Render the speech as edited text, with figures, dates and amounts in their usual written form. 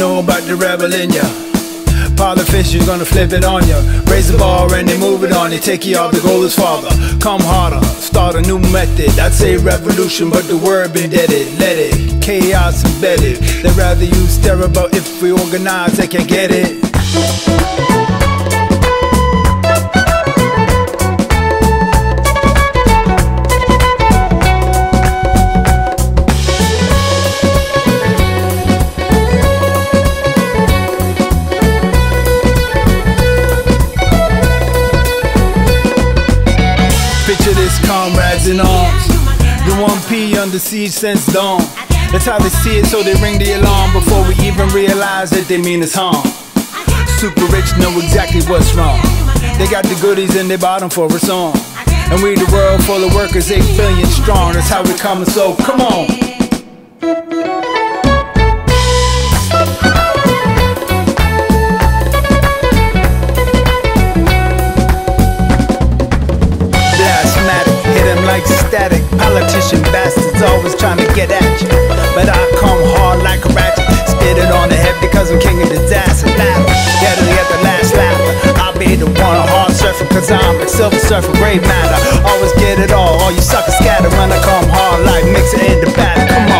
know about the rebel in ya. Pile of fish, you're gonna flip it on ya. Raise the bar and they move it on you. Take you off, the goal is farther. Come harder, start a new method. I'd say revolution, but the word been deaded. Let it, chaos embedded. They'd rather use terror, but if we organize, they can get it. Picture this, comrades in arms. The 1P under siege since dawn. That's how they see it, so they ring the alarm before we even realize that they mean us harm. Super rich know exactly what's wrong. They got the goodies in their bottom for us on. And we the world full of workers, 8 billion strong. That's how we coming, so come on. Like static, politician bastards always trying to get at you. But I come hard like a ratchet, spit it on the head because I'm king of disaster. Get the last laugh. I'll be the one a hard surfer, cause I'm like silver surfer, gray matter. Always get it all you suckers scatter when I come hard like mix it in the back. Come on.